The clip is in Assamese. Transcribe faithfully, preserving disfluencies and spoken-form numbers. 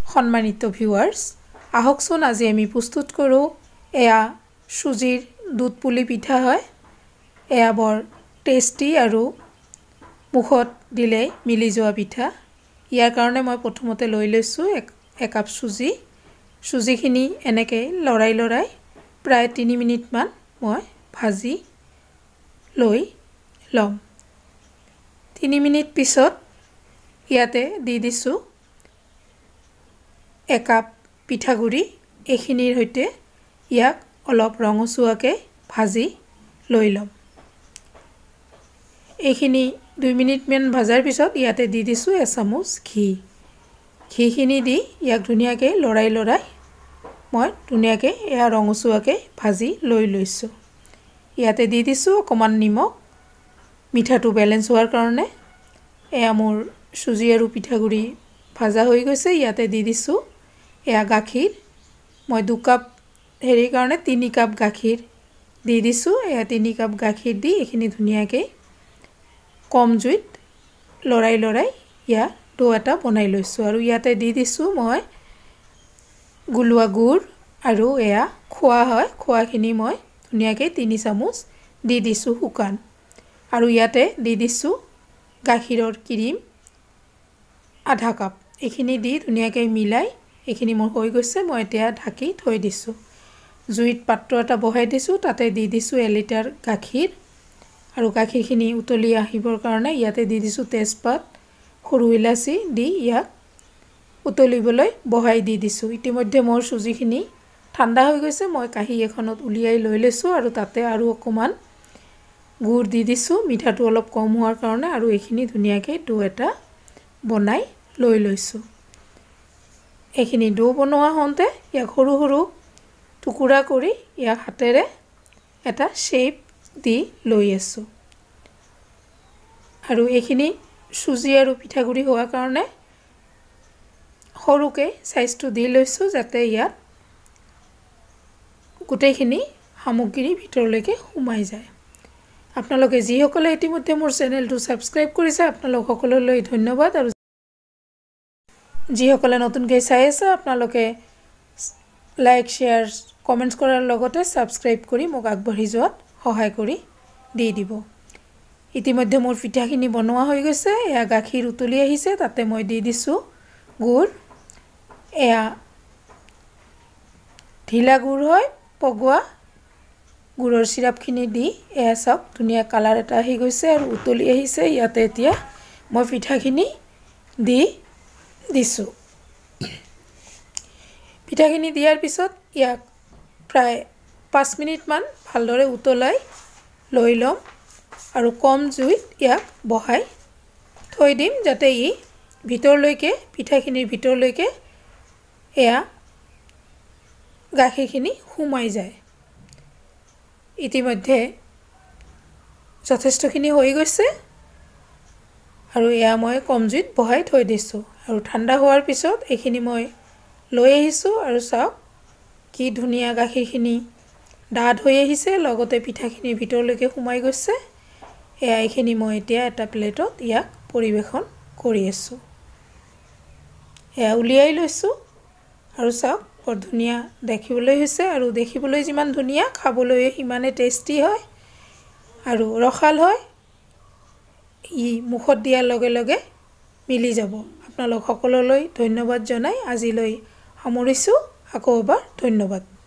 সম্মানিত ভিউয়ার্স, আহকচোন আজি আমি প্রস্তুত করো এয়া সুজির দুধ পুলি পিঠা হয়। এয়া বৰ টেস্টি আৰু মুখত দিলে মিলি যোৱা পিঠা। ইয়াৰ কাৰণে মই প্ৰথমতে লৈ লৈছো এক কাপ সুজি। সুজিখিনি এনেকৈ লৰাই লৰাই প্ৰায় তিনি মিনিট মান মই ভাজি লৈ লম। তিনি মিনিট পিছত ইয়াতে দি দিছো এক কাপ পিঠাগুৰি। এখিনিৰ হৈতে ইয়াক অলপ ৰঙচুৱাকৈ ভাজি লৈ লম। এইখিনি দুই মিনিট মান ভাজাৰ পিছত ইয়াতে দি দিছো এক চামুচ ঘি। ঘিখিনি দি ইয়াক ধুনীয়াকৈ লৰাই লৰাই মই ধুনীয়াকৈ এয়া ৰঙচুৱাকৈ ভাজি লৈ লৈছো। ইয়াতে দি দিছো অকমান নিমখ, মিঠাটো বেলেন্স হোৱাৰ কাৰণে। এয়া মোৰ সুজি আৰু পিঠাগুৰি ভাজা হৈ গৈছে। ইয়াতে দি দিছো এয়া গাখীৰ। মই দুই কাপ হেৰি কাৰণে তিনি কাপ গাখীৰ দি দিছো। এয়া তিনি কাপ গাখীৰ দি এখিনি ধুনীয়াকৈ কম জুইত লৰাই লৰাই ইয়া ডো এটা বনাই লৈছো। আৰু ইয়াতে দি দিছো মই গুলুৱা গুড় আৰু এয়া খোৱা হয়। খোৱাখিনি মই ধুনীয়াকৈ তিনি চামুচ দি দিছো শুকান। আৰু ইয়াতে দি দিছো গাখীৰৰ ক্ৰীম আধা কাপ। এখিনি দি ধুনীয়াকৈ মিলাই এখিনি মোৰ হৈ গৈছে। মই এতিয়া ঢাকি থৈ দিছো। জুইত পাত্ৰ এটা বহাই দিছো। তাতে দি দিছো এক লিটাৰ গাখীৰ। আৰু গাখীৰখিনি উতলি আহিবৰ কাৰণে ইয়াতে দি দিছো তেজপাত, সৰু ইলাচি দি ইয়াক উতলিবলৈ বহাই দি দিছো। ইতিমধ্যে মোৰ সুজিখিনি ঠাণ্ডা হৈ গৈছে। মই কাঁহী এখনত উলিয়াই লৈ লৈছো আৰু তাতে আৰু অকমান গুড় দি দিছো মিঠাটো অলপ কম হোৱাৰ কাৰণে। আৰু এইখিনি ধুনীয়াকৈ ডো এটা বনাই লৈ লৈছো। এইখিনি ডো বনোৱা হওঁতে ইয়াক সৰু সৰু টুকুৰা কৰি ইয়াক হাতেৰে এটা শেপ দি লৈ আছো। আৰু এইখিনি সুজি আৰু পিঠাগুৰি হোৱাৰ কাৰণে সৰুকে সাইজটো দি লৈছো যাতে ইয়াত গোটেইখিনি সামগ্ৰী ভিতৰলৈকে সোমাই যায়। আপোনালোকে যিসকলে ইতিমধ্যে মোৰ চেনেলটো সাবস্ক্ৰাইব কৰিছে আপোনালোক সকলোলৈ ধন্যবাদ। আৰু যিসকলে নতুনকৈ চাই আছে আপোনালোকে লাইক, শেয়াৰ, কমেন্টছ কৰাৰ লগতে সাবস্ক্ৰাইব কৰি মোক আগবাঢ়ি যোৱাত সহায় কৰি দি দিব। ইতিমধ্যে মোৰ পিঠাখিনি বনোৱা হৈ গৈছে। এয়া গাখীৰ উতলি আহিছে। তাতে মই দি দিছো গুড়। এয়া ঢিলা গুড় হয়, পগোৱা গুড়ৰ সিৰাপখিনি দি এয়া সব ধুনীয়া কালাৰ এটা আহি গৈছে আৰু উতলি আহিছে। ইয়াতে এতিয়া মই পিঠাখিনি দি দিছো। পিঠাখিনি দিয়াৰ পিছত ইয়াক প্ৰায় পাঁচ মিনিট মান ভালদৰে উতলাই লৈ লম আৰু কম জুইত ইয়াক বহাই থৈ দিম যাতে ই ভিতৰলৈকে পিঠাখিনিৰ ভিতৰলৈকে এয়া গাখীৰখিনি সোমাই যায়। ইতিমধ্যে যথেষ্টখিনি হৈ গৈছে আৰু এয়া মই কম জুইত বহাই থৈ দিছো। আৰু ঠাণ্ডা হোৱাৰ পিছত এইখিনি মই লৈ আহিছো আৰু চাওক কি ধুনীয়া গাখীৰখিনি ডাঠ হৈ আহিছে, লগতে পিঠাখিনিৰ ভিতৰলৈকে সোমাই গৈছে। এয়া এইখিনি মই এতিয়া এটা প্লেটত ইয়াক পৰিবেশন কৰি আছো। এয়া উলিয়াই লৈছো আৰু চাওক বৰ ধুনীয়া দেখিবলৈ হৈছে। আৰু দেখিবলৈ যিমান ধুনীয়া খাবলৈ সিমানে টেস্টি হয় আৰু ৰসাল হয়। ই মুখত দিয়াৰ লগে লগে মিলি যাব। আপোনালোক সকলোলৈ ধন্যবাদ জনাই আজিলৈ সামৰিছো। আকৌ এবাৰ ধন্যবাদ।